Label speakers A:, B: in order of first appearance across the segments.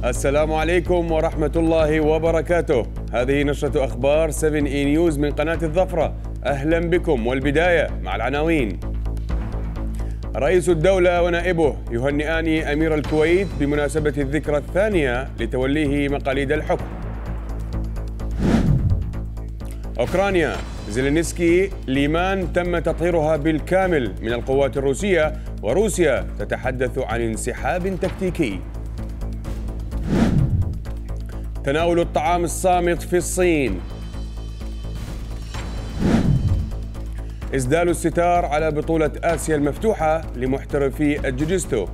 A: السلام عليكم ورحمة الله وبركاته. هذه نشرة أخبار 7E نيوز من قناة الظفرة. أهلا بكم، والبداية مع العناوين. رئيس الدولة ونائبه يهنئان أمير الكويت بمناسبة الذكرى الثانية لتوليه مقاليد الحكم. أوكرانيا، زيلينسكي، ليمان تم تطهيرها بالكامل من القوات الروسية، وروسيا تتحدث عن انسحاب تكتيكي. تناول الطعام الصامت في الصين. إسدال الستار على بطولة آسيا المفتوحة لمحترفي الجوجيتسو.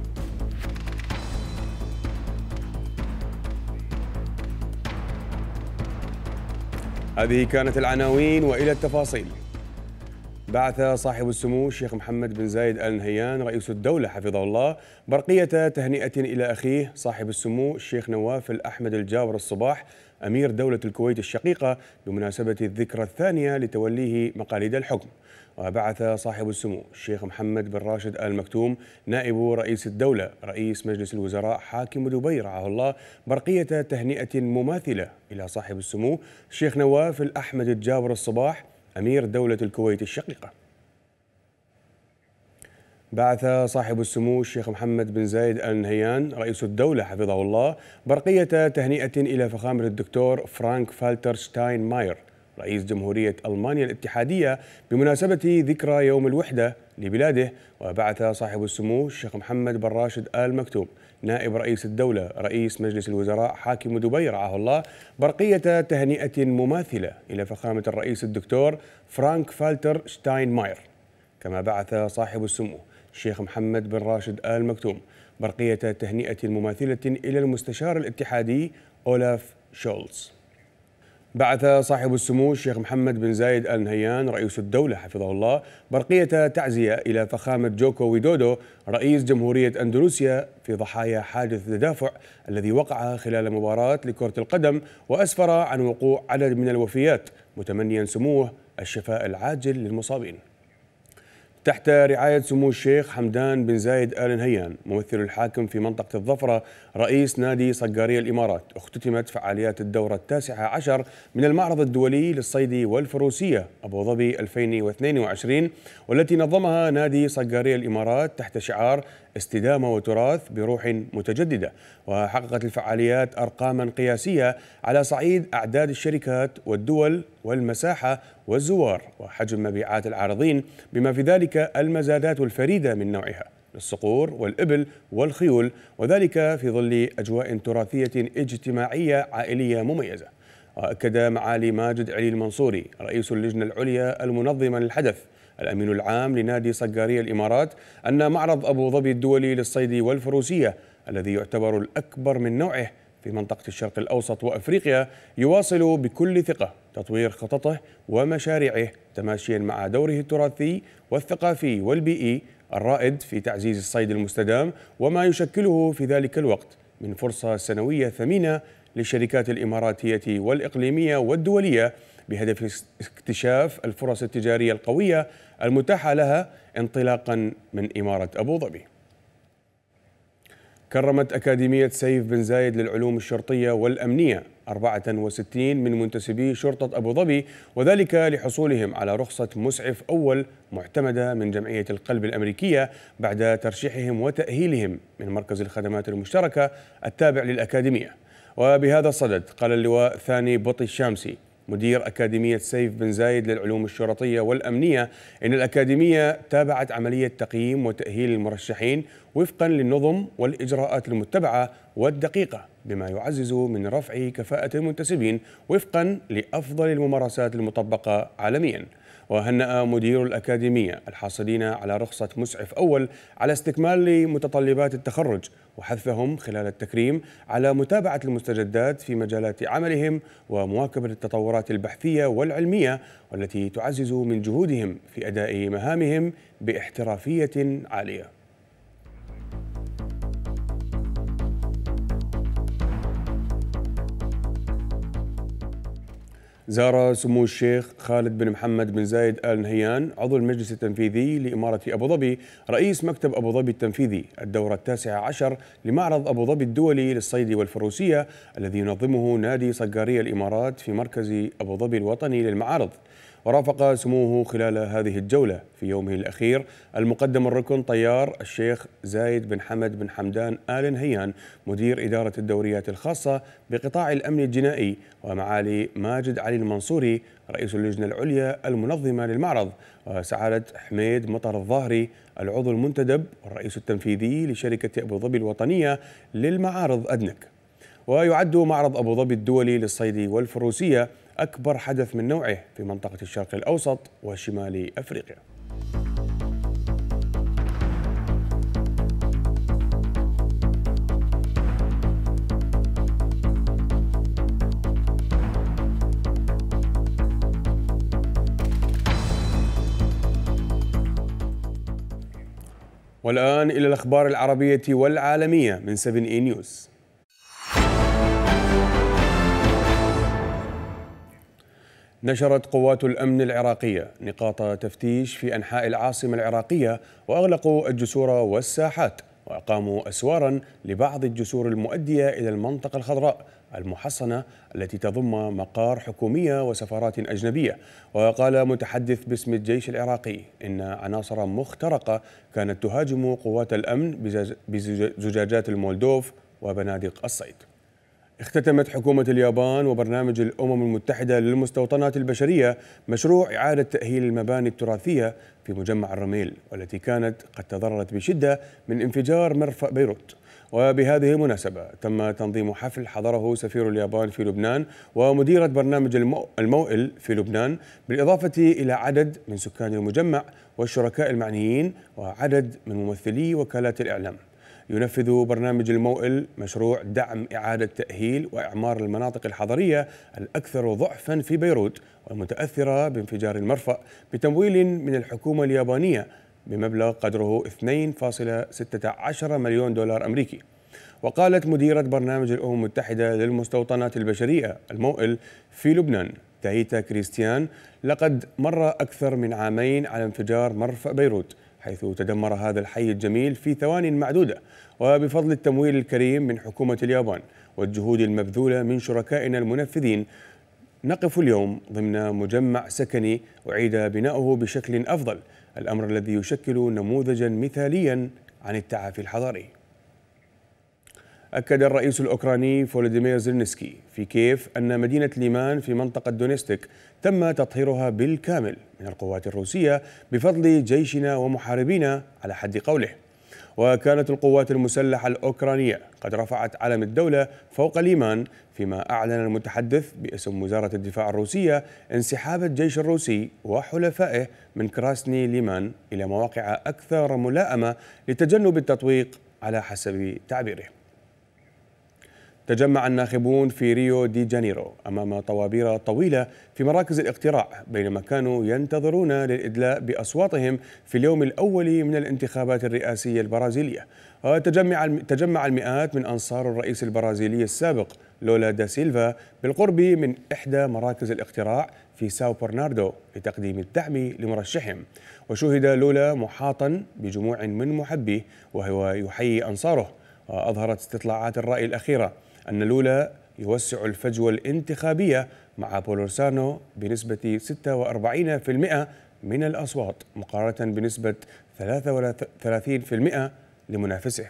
A: هذه كانت العناوين وإلى التفاصيل. بعث صاحب السمو الشيخ محمد بن زايد آل نهيان رئيس الدولة حفظه الله برقية تهنئة إلى أخيه صاحب السمو الشيخ نواف الأحمد الجابر الصباح أمير دولة الكويت الشقيقة بمناسبة الذكرى الثانية لتوليه مقاليد الحكم. وبعث صاحب السمو الشيخ محمد بن راشد آل مكتوم نائب رئيس الدولة رئيس مجلس الوزراء حاكم دبي رعاه الله برقية تهنئة مماثلة إلى صاحب السمو الشيخ نواف الأحمد الجابر الصباح أمير دولة الكويت الشقيقة. بعث صاحب السمو الشيخ محمد بن زايد آل نهيان رئيس الدولة حفظه الله برقية تهنئة إلى فخامة الدكتور فرانك فالتر شتاينماير رئيس جمهورية ألمانيا الاتحادية بمناسبة ذكرى يوم الوحدة لبلاده. وبعث صاحب السمو الشيخ محمد بن راشد آل مكتوم نائب رئيس الدولة رئيس مجلس الوزراء حاكم دبي رعاه الله برقية تهنئة مماثلة إلى فخامة الرئيس الدكتور فرانك فالتر شتاينماير. كما بعث صاحب السمو الشيخ محمد بن راشد آل مكتوم برقية تهنئة مماثلة إلى المستشار الاتحادي أولاف شولتز. بعث صاحب السمو الشيخ محمد بن زايد آل نهيان رئيس الدولة حفظه الله برقية تعزية إلى فخامة جوكو ويدودو رئيس جمهورية أندونيسيا في ضحايا حادث تدافع الذي وقع خلال مباراة لكرة القدم وأسفر عن وقوع عدد من الوفيات، متمنيا سموه الشفاء العاجل للمصابين. تحت رعاية سمو الشيخ حمدان بن زايد آل نهيان ممثل الحاكم في منطقة الظفرة رئيس نادي صقارية الإمارات اختتمت فعاليات الدورة 19 من المعرض الدولي للصيد والفروسية أبو ظبي 2022 والتي نظمها نادي صقارية الإمارات تحت شعار استدامة وتراث بروح متجددة. وحققت الفعاليات أرقاما قياسية على صعيد أعداد الشركات والدول والمساحة والزوار وحجم مبيعات العارضين، بما في ذلك المزادات الفريدة من نوعها للصقور والإبل والخيول، وذلك في ظل أجواء تراثية اجتماعية عائلية مميزة. وأكد معالي ماجد علي المنصوري رئيس اللجنة العليا المنظمة للحدث الأمين العام لنادي صقارية الإمارات أن معرض أبو ظبي الدولي للصيد والفروسية الذي يعتبر الأكبر من نوعه في منطقة الشرق الأوسط وأفريقيا يواصل بكل ثقة تطوير خططه ومشاريعه تماشيا مع دوره التراثي والثقافي والبيئي الرائد في تعزيز الصيد المستدام، وما يشكله في ذلك الوقت من فرصة سنوية ثمينة للشركات الإماراتية والإقليمية والدولية بهدف اكتشاف الفرص التجارية القوية المتاحة لها انطلاقا من إمارة أبو ظبي. كرمت أكاديمية سيف بن زايد للعلوم الشرطية والأمنية 64 من منتسبي شرطة أبو ظبي، وذلك لحصولهم على رخصة مسعف أول معتمدة من جمعية القلب الأمريكية بعد ترشيحهم وتأهيلهم من مركز الخدمات المشتركة التابع للأكاديمية. وبهذا الصدد قال اللواء ثاني بطي الشامسي مدير أكاديمية سيف بن زايد للعلوم الشرطية والأمنية إن الأكاديمية تابعت عملية تقييم وتأهيل المرشحين وفقا للنظم والإجراءات المتبعة والدقيقة، بما يعزز من رفع كفاءة المنتسبين وفقا لأفضل الممارسات المطبقة عالميا. وهنأ مدير الأكاديمية الحاصلين على رخصة مسعف أول على استكمال متطلبات التخرج وحثهم خلال التكريم على متابعة المستجدات في مجالات عملهم ومواكبة التطورات البحثية والعلمية والتي تعزز من جهودهم في أداء مهامهم باحترافية عالية. زار سمو الشيخ خالد بن محمد بن زايد آل نهيان عضو المجلس التنفيذي لإمارة أبو ظبي رئيس مكتب أبو ظبي التنفيذي الدورة 19 لمعرض أبو ظبي الدولي للصيد والفروسية الذي ينظمه نادي صقارية الإمارات في مركز أبو ظبي الوطني للمعارض. ورافق سموه خلال هذه الجولة في يومه الأخير المقدم الركن طيار الشيخ زايد بن حمد بن حمدان آل نهيان مدير إدارة الدوريات الخاصة بقطاع الأمن الجنائي، ومعالي ماجد علي المنصوري رئيس اللجنة العليا المنظمة للمعرض، وسعادة حميد مطر الظاهري العضو المنتدب والرئيس التنفيذي لشركة أبو ظبي الوطنية للمعارض أدنك. ويعد معرض أبو ظبي الدولي للصيد والفروسية أكبر حدث من نوعه في منطقة الشرق الأوسط وشمال أفريقيا. والآن إلى الأخبار العربية والعالمية من 7E نيوز. نشرت قوات الأمن العراقية نقاط تفتيش في أنحاء العاصمة العراقية، وأغلقوا الجسور والساحات، وأقاموا أسوارا لبعض الجسور المؤدية إلى المنطقة الخضراء المحصنة التي تضم مقار حكومية وسفارات أجنبية. وقال متحدث باسم الجيش العراقي إن عناصر مخترقة كانت تهاجم قوات الأمن بزجاجات المولدوف وبنادق الصيد. اختتمت حكومة اليابان وبرنامج الأمم المتحدة للمستوطنات البشرية مشروع إعادة تأهيل المباني التراثية في مجمع الرميل، والتي كانت قد تضررت بشدة من انفجار مرفأ بيروت. وبهذه المناسبة تم تنظيم حفل حضره سفير اليابان في لبنان ومديرة برنامج الموئل في لبنان، بالإضافة إلى عدد من سكان المجمع والشركاء المعنيين وعدد من ممثلي وكالات الإعلام. ينفذ برنامج الموئل مشروع دعم إعادة تأهيل وإعمار المناطق الحضرية الأكثر ضعفا في بيروت والمتأثرة بانفجار المرفأ بتمويل من الحكومة اليابانية بمبلغ قدره 2.16 مليون دولار أمريكي. وقالت مديرة برنامج الأمم المتحدة للمستوطنات البشرية الموئل في لبنان تايتا كريستيان: لقد مر أكثر من عامين على انفجار مرفأ بيروت، حيث تدمر هذا الحي الجميل في ثوان معدودة، وبفضل التمويل الكريم من حكومة اليابان والجهود المبذولة من شركائنا المنفذين نقف اليوم ضمن مجمع سكني أعيد بناؤه بشكل أفضل، الأمر الذي يشكل نموذجا مثاليا عن التعافي الحضاري. أكد الرئيس الأوكراني فولوديمير زيلينسكي في كييف أن مدينة ليمان في منطقة دونيتسك تم تطهيرها بالكامل من القوات الروسية بفضل جيشنا ومحاربينا على حد قوله. وكانت القوات المسلحة الأوكرانية قد رفعت علم الدولة فوق ليمان، فيما أعلن المتحدث باسم وزارة الدفاع الروسية انسحاب الجيش الروسي وحلفائه من كراسني ليمان إلى مواقع أكثر ملائمة لتجنب التطويق على حسب تعبيره. تجمع الناخبون في ريو دي جانيرو أمام طوابير طويلة في مراكز الاقتراع بينما كانوا ينتظرون للإدلاء بأصواتهم في اليوم الأول من الانتخابات الرئاسية البرازيلية. وتجمع المئات من أنصار الرئيس البرازيلي السابق لولا دا سيلفا بالقرب من إحدى مراكز الاقتراع في ساو برناردو لتقديم الدعم لمرشحهم. وشوهد لولا محاطا بجموع من محبيه وهو يحيي أنصاره. وأظهرت استطلاعات الرأي الأخيرة أن لولا يوسع الفجوة الانتخابية مع بولورسانو بنسبة 46% من الأصوات مقارنة بنسبة 33% لمنافسه.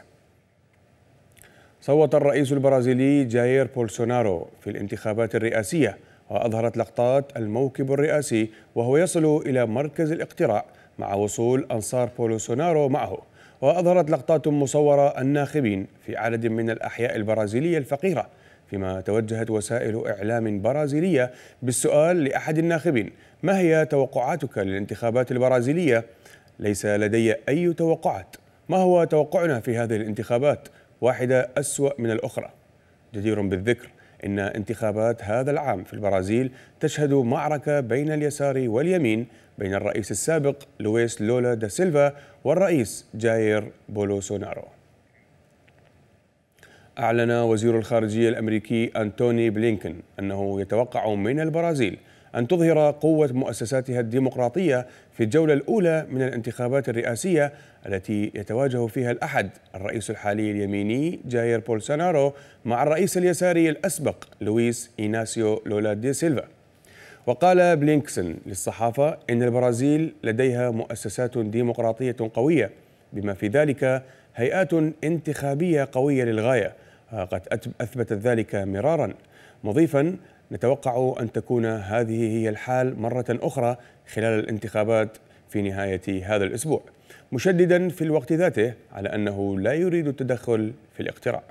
A: صوت الرئيس البرازيلي جاير بولسونارو في الانتخابات الرئاسية، وأظهرت لقطات الموكب الرئاسي وهو يصل إلى مركز الاقتراع مع وصول أنصار بولسونارو معه. وأظهرت لقطات مصورة الناخبين في عدد من الأحياء البرازيلية الفقيرة، فيما توجهت وسائل إعلام برازيلية بالسؤال لأحد الناخبين: ما هي توقعاتك للانتخابات البرازيلية؟ ليس لدي أي توقعات. ما هو توقعنا في هذه الانتخابات؟ واحدة أسوأ من الأخرى. جدير بالذكر إن انتخابات هذا العام في البرازيل تشهد معركة بين اليسار واليمين بين الرئيس السابق لويس لولا دا سيلفا والرئيس جاير بولسونارو. أعلن وزير الخارجية الأمريكي أنتوني بلينكن أنه يتوقع من البرازيل أن تظهر قوة مؤسساتها الديمقراطية في الجولة الأولى من الانتخابات الرئاسية التي يتواجه فيها الأحد الرئيس الحالي اليميني جاير بولسونارو مع الرئيس اليساري الأسبق لويس إيناسيو لولا دي سيلفا. وقال بلينكسن للصحافة إن البرازيل لديها مؤسسات ديمقراطية قوية بما في ذلك هيئات انتخابية قوية للغاية قد أثبتت ذلك مرارا، مضيفا نتوقع أن تكون هذه هي الحال مرة أخرى خلال الانتخابات في نهاية هذا الأسبوع، مشددا في الوقت ذاته على أنه لا يريد التدخل في الاقتراع.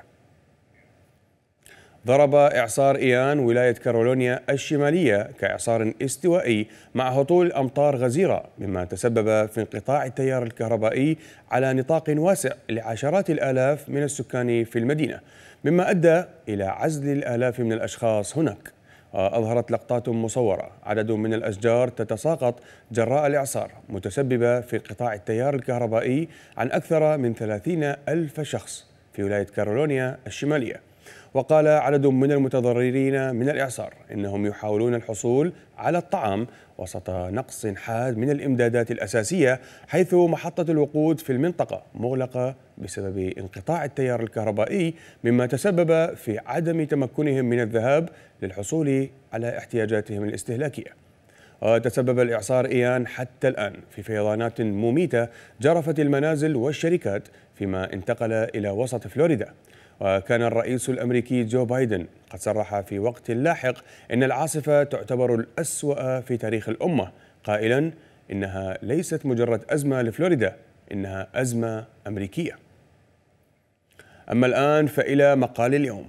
A: ضرب إعصار إيان ولاية كارولينا الشمالية كإعصار استوائي مع هطول أمطار غزيرة، مما تسبب في انقطاع التيار الكهربائي على نطاق واسع لعشرات الآلاف من السكان في المدينة، مما أدى إلى عزل الآلاف من الأشخاص هناك. أظهرت لقطات مصورة عدد من الأشجار تتساقط جراء الإعصار، متسببة في انقطاع التيار الكهربائي عن أكثر من 30,000 شخص في ولاية كارولينا الشمالية. وقال عدد من المتضررين من الإعصار إنهم يحاولون الحصول على الطعام وسط نقص حاد من الإمدادات الأساسية، حيث محطة الوقود في المنطقة مغلقة بسبب انقطاع التيار الكهربائي، مما تسبب في عدم تمكنهم من الذهاب للحصول على احتياجاتهم الاستهلاكية. وتسبب الإعصار إيان حتى الآن في فيضانات مميتة جرفت المنازل والشركات فيما انتقل إلى وسط فلوريدا. وكان الرئيس الأمريكي جو بايدن قد صرح في وقت لاحق إن العاصفة تعتبر الأسوأ في تاريخ الأمة، قائلا إنها ليست مجرد أزمة لفلوريدا، إنها أزمة أمريكية. أما الآن فإلى مقال اليوم.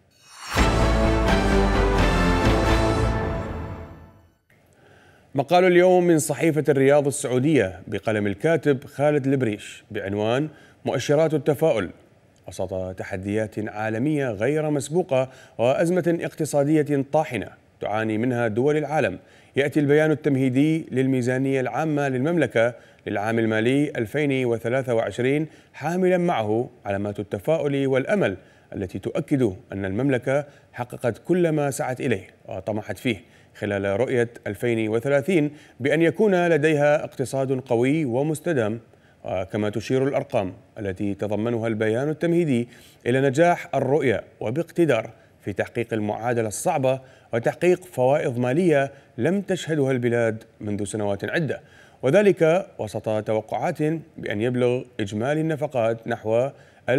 A: مقال اليوم من صحيفة الرياض السعودية بقلم الكاتب خالد البريش بعنوان مؤشرات التفاؤل وسط تحديات عالمية غير مسبوقة وأزمة اقتصادية طاحنة تعاني منها دول العالم. يأتي البيان التمهيدي للميزانية العامة للمملكة للعام المالي 2023 حاملا معه علامات التفاؤل والأمل التي تؤكد أن المملكة حققت كل ما سعت إليه وطمحت فيه خلال رؤية 2030 بأن يكون لديها اقتصاد قوي ومستدام. كما تشير الأرقام التي تضمنها البيان التمهيدي إلى نجاح الرؤية وباقتدار في تحقيق المعادلة الصعبة وتحقيق فوائض مالية لم تشهدها البلاد منذ سنوات عدة، وذلك وسط توقعات بأن يبلغ إجمالي النفقات نحو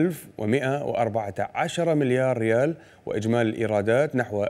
A: 1114 مليار ريال وإجمالي الإيرادات نحو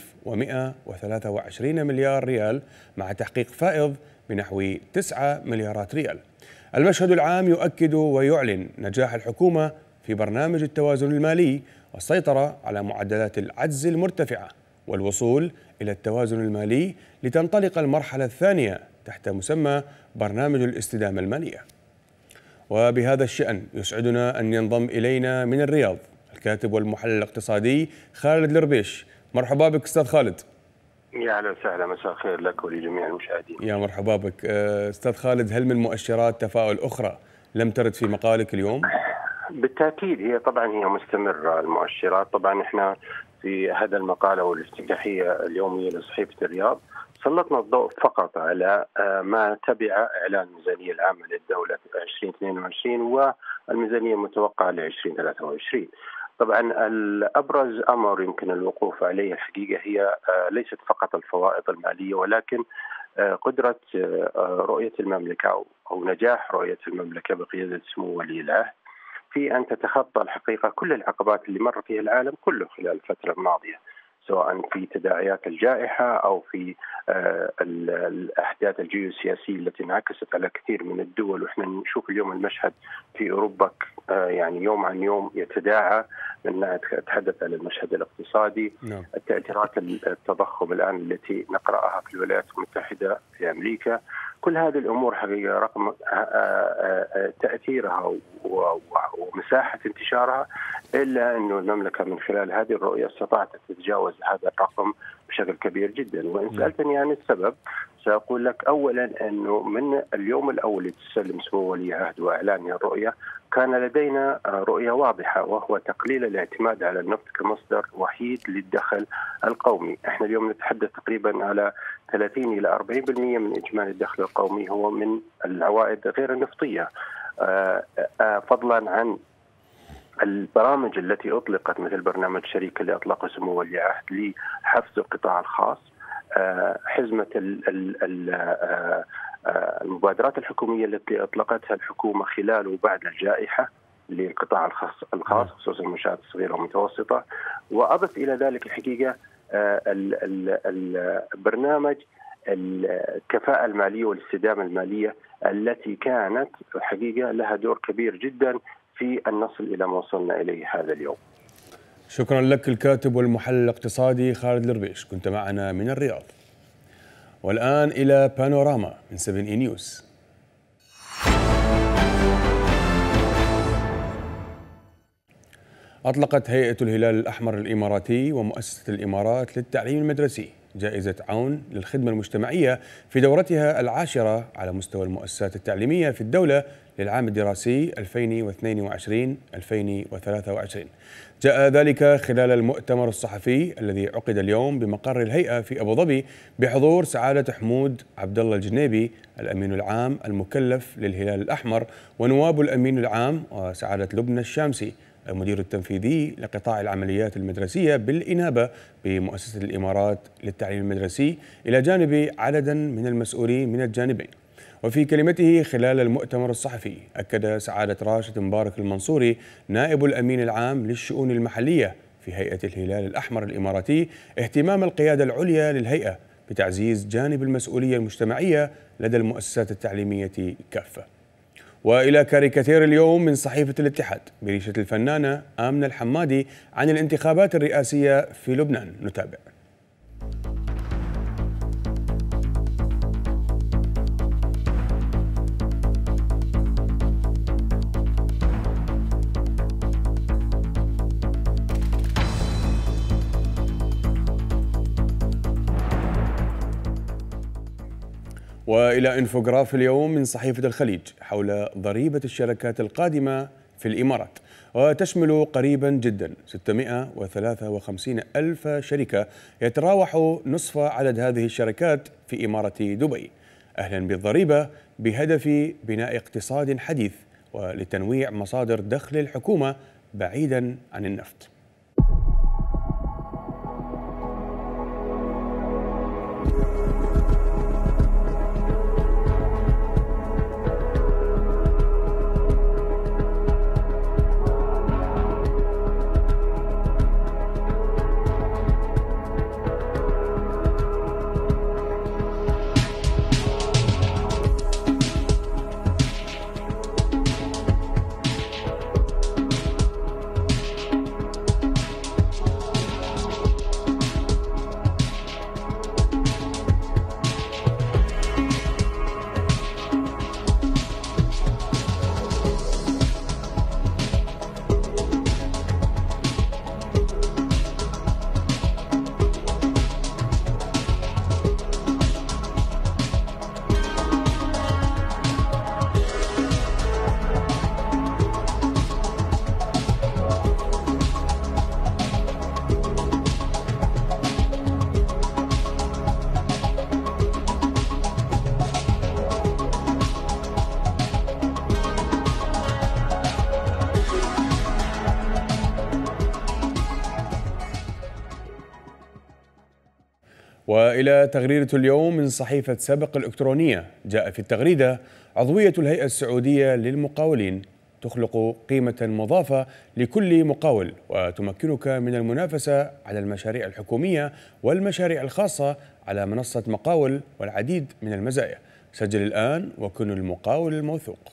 A: 1123 مليار ريال مع تحقيق فائض بنحو 9 مليارات ريال. المشهد العام يؤكد ويعلن نجاح الحكومة في برنامج التوازن المالي والسيطرة على معدلات العجز المرتفعة والوصول إلى التوازن المالي لتنطلق المرحلة الثانية تحت مسمى برنامج الاستدامة المالية. وبهذا الشأن يسعدنا أن ينضم إلينا من الرياض الكاتب والمحلل الاقتصادي خالد الربيش. مرحبا بك أستاذ خالد.
B: يا اهلا وسهلا، مساء الخير لك ولجميع المشاهدين.
A: يا مرحبا بك أستاذ خالد. هل من مؤشرات تفاؤل أخرى لم ترد في مقالك اليوم؟
B: بالتأكيد هي مستمرة المؤشرات. طبعا احنا في هذا المقالة والافتتاحية اليومية لصحيفة الرياض سلطنا الضوء فقط على ما تبع إعلان الميزانية العامة للدولة 2022 والميزانية المتوقعة ل 2023. طبعا الأبرز أمر يمكن الوقوف عليه الحقيقة هي ليست فقط الفوائض المالية، ولكن قدرة رؤية المملكة أو نجاح رؤية المملكة بقيادة سمو ولي العهد في أن تتخطى الحقيقة كل العقبات اللي مر فيها العالم كله خلال الفترة الماضية، سواء في تداعيات الجائحة أو في الأحداث الجيوسياسية التي انعكست على كثير من الدول. وإحنا نشوف اليوم المشهد في أوروبا يعني يوم عن يوم يتداعى، من نتحدث عن المشهد الاقتصادي، التأثيرات التضخم الآن التي نقرأها في الولايات المتحدة في أمريكا، كل هذه الأمور حقيقة رقم تأثيرها ومساحة انتشارها، إلا أنه المملكة من خلال هذه الرؤية استطاعت أن تتجاوز هذا الرقم بشكل كبير جدا. وإن سألتني عن السبب، سأقول لك أولا أنه من اليوم الأول لتسلم سمو ولي العهد وإعلان الرؤية كان لدينا رؤية واضحة، وهو تقليل الاعتماد على النفط كمصدر وحيد للدخل القومي. احنا اليوم نتحدث تقريبا على 30 إلى 40% من إجمالي الدخل القومي هو من العوائد غير النفطية، فضلا عن البرامج التي أطلقت مثل برنامج شريك اللي أطلقه سمو ولي العهد لحفز القطاع الخاص، حزمة المبادرات الحكومية التي أطلقتها الحكومة خلال وبعد الجائحة للقطاع الخاص خصوصا المنشآت الصغيرة والمتوسطة. وأضف إلى ذلك الحقيقة البرنامج الكفاءة المالية والاستدامة المالية التي كانت حقيقة لها دور كبير جدا في أن نصل إلى ما وصلنا إليه هذا اليوم.
A: شكرا لك الكاتب والمحلل الاقتصادي خالد الربيش، كنت معنا من الرياض. والآن إلى بانوراما من 7 نيوز. أطلقت هيئة الهلال الأحمر الإماراتي ومؤسسة الإمارات للتعليم المدرسي جائزة عون للخدمة المجتمعية في دورتها العاشرة على مستوى المؤسسات التعليمية في الدولة للعام الدراسي 2022-2023. جاء ذلك خلال المؤتمر الصحفي الذي عقد اليوم بمقر الهيئة في أبو ظبي بحضور سعادة حمود عبد الله الجنيبي الأمين العام المكلف للهلال الأحمر، ونواب الأمين العام، وسعادة لبنى الشامسي المدير التنفيذي لقطاع العمليات المدرسية بالإنابة بمؤسسة الإمارات للتعليم المدرسي، إلى جانب عدد من المسؤولين من الجانبين. وفي كلمته خلال المؤتمر الصحفي أكد سعادة راشد مبارك المنصوري نائب الأمين العام للشؤون المحلية في هيئة الهلال الأحمر الإماراتي اهتمام القيادة العليا للهيئة بتعزيز جانب المسؤولية المجتمعية لدى المؤسسات التعليمية كافة. وإلى كاريكاتير اليوم من صحيفة الاتحاد بريشة الفنانة آمنة الحمادي عن الانتخابات الرئاسية في لبنان، نتابع. وإلى انفوغراف اليوم من صحيفة الخليج حول ضريبة الشركات القادمة في الإمارات، وتشمل قريبا جدا 653 ألف شركة، يتراوح نصف عدد هذه الشركات في إمارة دبي، أهلا بالضريبة بهدف بناء اقتصاد حديث ولتنويع مصادر دخل الحكومة بعيدا عن النفط. وإلى تغريدة اليوم من صحيفة سبق الإلكترونية، جاء في التغريدة: عضوية الهيئة السعودية للمقاولين تخلق قيمة مضافة لكل مقاول وتمكنك من المنافسة على المشاريع الحكومية والمشاريع الخاصة على منصة مقاول والعديد من المزايا. سجل الآن وكن المقاول الموثوق.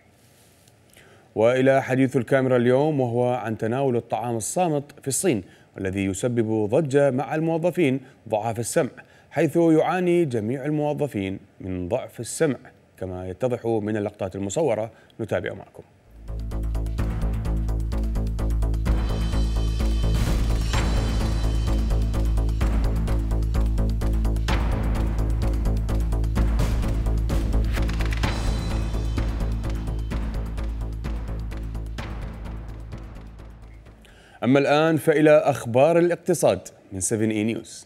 A: وإلى حديث الكاميرا اليوم، وهو عن تناول الطعام الصامت في الصين والذي يسبب ضجة مع الموظفين ضعاف السمع، حيث يعاني جميع الموظفين من ضعف السمع كما يتضح من اللقطات المصورة، نتابع معكم. أما الآن فإلى أخبار الاقتصاد من 7E نيوز.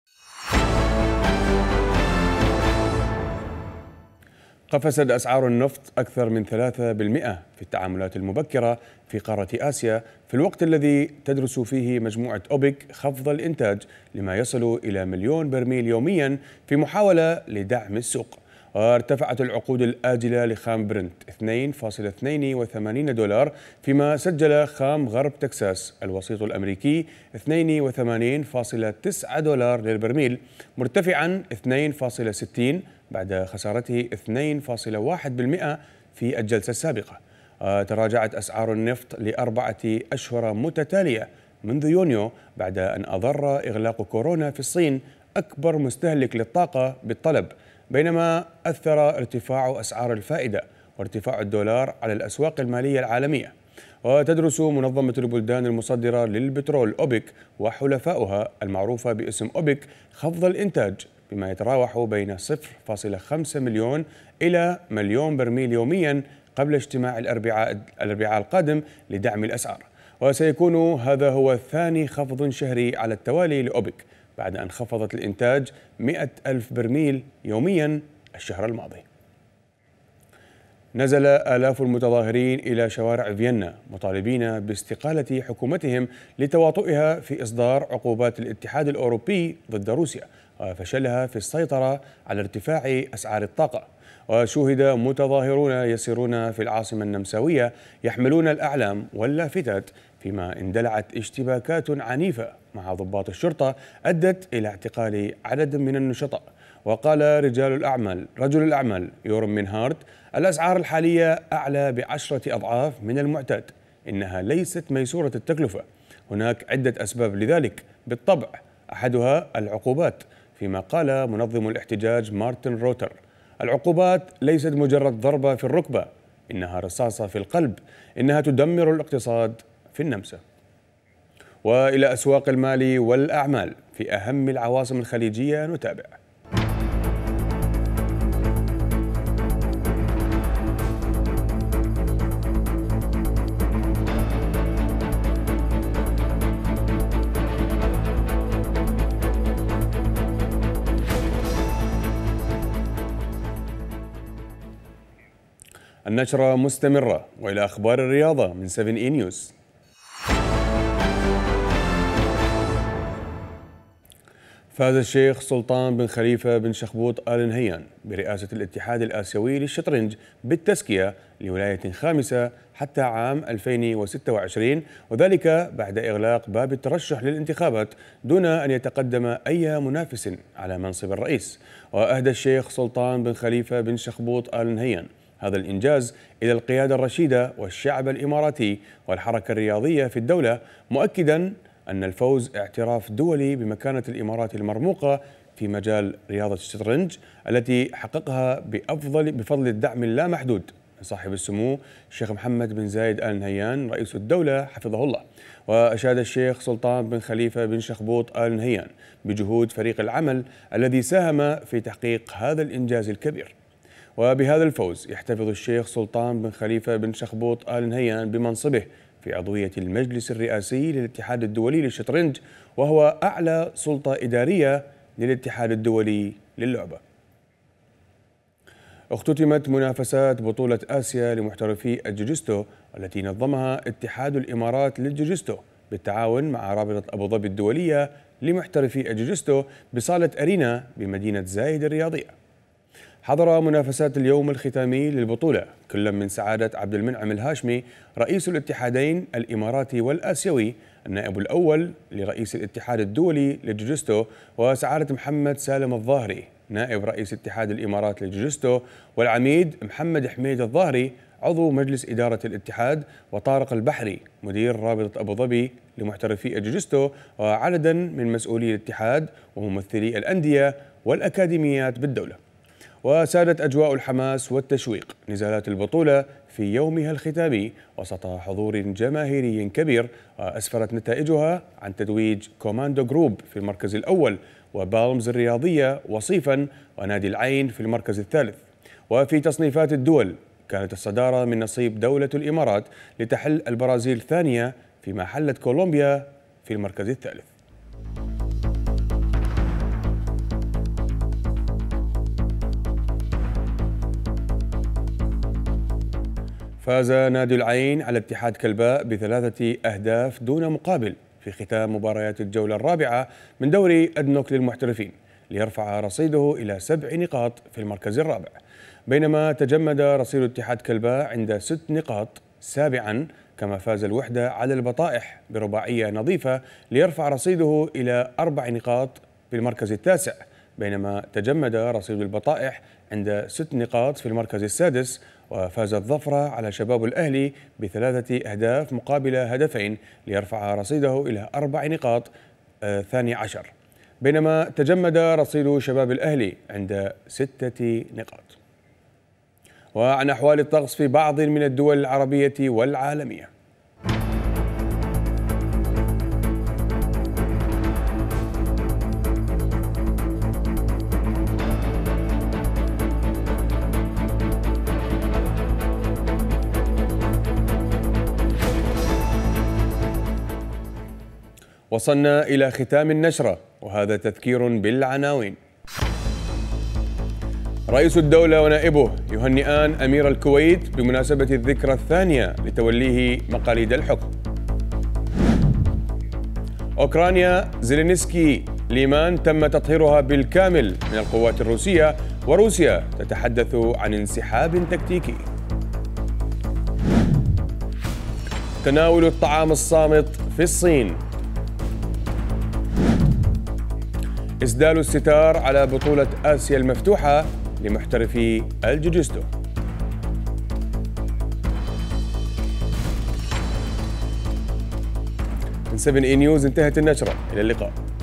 A: قفزت أسعار النفط أكثر من 3% في التعاملات المبكرة في قارة آسيا في الوقت الذي تدرس فيه مجموعة أوبك خفض الإنتاج لما يصل إلى مليون برميل يوميا في محاولة لدعم السوق. وارتفعت العقود الآجلة لخام برنت 2.82 دولار، فيما سجل خام غرب تكساس الوسيط الأمريكي 82.9 دولار للبرميل، مرتفعا 2.60 بعد خسارته 2.1% في الجلسة السابقة. تراجعت أسعار النفط ل4 أشهر متتالية منذ يونيو بعد أن أضر إغلاق كورونا في الصين أكبر مستهلك للطاقة بالطلب، بينما أثر ارتفاع أسعار الفائدة وارتفاع الدولار على الأسواق المالية العالمية. وتدرس منظمة البلدان المصدرة للبترول أوبك وحلفاؤها المعروفة باسم أوبك خفض الإنتاج بما يتراوح بين 0.5 مليون إلى مليون برميل يوميا قبل اجتماع الأربعاء القادم لدعم الأسعار. وسيكون هذا هو ثاني خفض شهري على التوالي لأوبك بعد أن خفضت الإنتاج 100 ألف برميل يوميا الشهر الماضي. نزل آلاف المتظاهرين إلى شوارع فيينا مطالبين باستقالة حكومتهم لتواطؤها في إصدار عقوبات الاتحاد الأوروبي ضد روسيا وفشلها في السيطرة على ارتفاع أسعار الطاقة. وشوهد متظاهرون يسيرون في العاصمة النمساوية يحملون الأعلام واللافتات، فيما اندلعت اشتباكات عنيفة مع ضباط الشرطة أدت إلى اعتقال عدد من النشطاء. وقال رجل الأعمال يورم مينهارت: الأسعار الحالية أعلى ب10 أضعاف من المعتاد، إنها ليست ميسورة التكلفة، هناك عدة أسباب لذلك بالطبع، أحدها العقوبات. فيما قال منظم الاحتجاج مارتن روتر: العقوبات ليست مجرد ضربة في الركبة، إنها رصاصة في القلب، إنها تدمر الاقتصاد في النمسا. وإلى أسواق المال والأعمال في أهم العواصم الخليجية نتابع. النشرة مستمرة وإلى أخبار الرياضة من 7E نيوز. فاز الشيخ سلطان بن خليفة بن شخبوط آل نهيان برئاسة الاتحاد الآسيوي للشطرنج بالتزكية لولاية خامسة حتى عام 2026، وذلك بعد إغلاق باب الترشح للانتخابات دون أن يتقدم أي منافس على منصب الرئيس. وأهدى الشيخ سلطان بن خليفة بن شخبوط آل نهيان هذا الإنجاز إلى القيادة الرشيدة والشعب الإماراتي والحركة الرياضية في الدولة، مؤكدا أن الفوز اعتراف دولي بمكانة الإمارات المرموقة في مجال رياضة الشطرنج التي حققها بفضل الدعم اللامحدود من صاحب السمو الشيخ محمد بن زايد آل نهيان رئيس الدولة حفظه الله. وأشاد الشيخ سلطان بن خليفة بن شخبوط آل نهيان بجهود فريق العمل الذي ساهم في تحقيق هذا الإنجاز الكبير. وبهذا الفوز يحتفظ الشيخ سلطان بن خليفة بن شخبوط آل نهيان بمنصبه في عضوية المجلس الرئاسي للاتحاد الدولي للشطرنج، وهو أعلى سلطة إدارية للاتحاد الدولي للعبة. اختتمت منافسات بطولة آسيا لمحترفي الجوجيتسو التي نظمها اتحاد الإمارات للجوجيتسو بالتعاون مع رابطة أبو ظبي الدولية لمحترفي الجوجيتسو بصالة أرينا بمدينة زايد الرياضية. حضر منافسات اليوم الختامي للبطولة كل من سعادة عبد المنعم الهاشمي رئيس الاتحادين الإماراتي والآسيوي النائب الأول لرئيس الاتحاد الدولي للجوجيتسو، وسعادة محمد سالم الظاهري نائب رئيس اتحاد الإمارات للجوجيتسو، والعميد محمد حميد الظاهري عضو مجلس إدارة الاتحاد، وطارق البحري مدير رابطة أبو ظبي لمحترفي الجوجيتسو، وعددا من مسؤولي الاتحاد وممثلي الأندية والأكاديميات بالدولة. وسادت أجواء الحماس والتشويق نزالات البطولة في يومها الختامي وسط حضور جماهيري كبير، وأسفرت نتائجها عن تتويج كوماندو جروب في المركز الأول، وبالمز الرياضية وصيفا، ونادي العين في المركز الثالث. وفي تصنيفات الدول كانت الصدارة من نصيب دولة الإمارات لتحل البرازيل ثانية فيما حلت كولومبيا في المركز الثالث. فاز نادي العين على اتحاد كلباء ب3 أهداف دون مقابل في ختام مباريات الجولة الرابعة من دوري أدنوك للمحترفين، ليرفع رصيده إلى 7 نقاط في المركز الرابع، بينما تجمد رصيد اتحاد كلباء عند 6 نقاط سابعا. كما فاز الوحدة على البطائح برباعية نظيفة ليرفع رصيده إلى 4 نقاط في المركز التاسع، بينما تجمد رصيد البطائح عند 6 نقاط في المركز السادس. وفاز الظفرة على شباب الأهلي ب3 أهداف مقابل هدفين ليرفع رصيده إلى 4 نقاط 12، بينما تجمد رصيد شباب الأهلي عند 6 نقاط. وعن أحوال الطقس في بعض من الدول العربية والعالمية. وصلنا إلى ختام النشرة، وهذا تذكير بالعناوين. رئيس الدولة ونائبه يهنئان أمير الكويت بمناسبة الذكرى الثانية لتوليه مقاليد الحكم. أوكرانيا زيلينسكي ليمان تم تطهيرها بالكامل من القوات الروسية، وروسيا تتحدث عن انسحاب تكتيكي. تناول الطعام الصامت في الصين. إسدال الستار على بطولة آسيا المفتوحة لمحترفي الجوجيتسو. من 7 نيوز انتهت النشرة، إلى اللقاء.